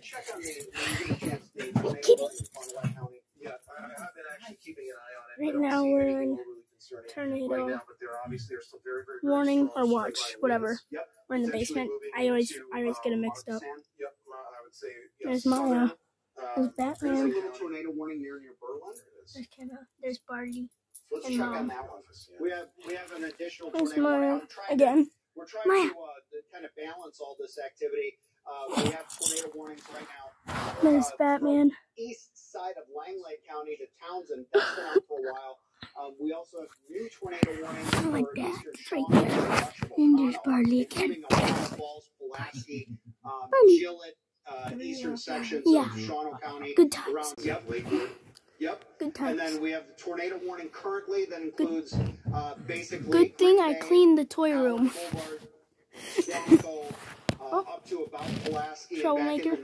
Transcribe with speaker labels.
Speaker 1: check on me when you get a chance.
Speaker 2: Hey, kitty.
Speaker 1: Yeah, I have been actually keeping an eye on it.
Speaker 2: Right now we're in tornado warning or watch, whatever. We're in the basement. I always get it mixed up. There's Maya. There's Batman. There's Kenna. There's Barty. And Mom.
Speaker 1: We have an additional
Speaker 2: There's
Speaker 1: tornado
Speaker 2: Maya
Speaker 1: warning.
Speaker 2: again.
Speaker 1: We're trying to kind of balance all this activity. We have tornado warnings right now.
Speaker 2: There's Batman.
Speaker 1: East side of Langley County to Townsend. That's been on for a while. We also have new tornado warnings.
Speaker 2: I like that. It's right there. And there's Barley again.
Speaker 1: Eastern sections
Speaker 2: Yeah.
Speaker 1: of Shawano County.
Speaker 2: Good times.
Speaker 1: Yep.
Speaker 2: Good times.
Speaker 1: And then we have the tornado warning currently that includes basically.
Speaker 2: Good thing I cleaned the toy room.
Speaker 1: Up to about Pulaski.
Speaker 2: Troublemaker.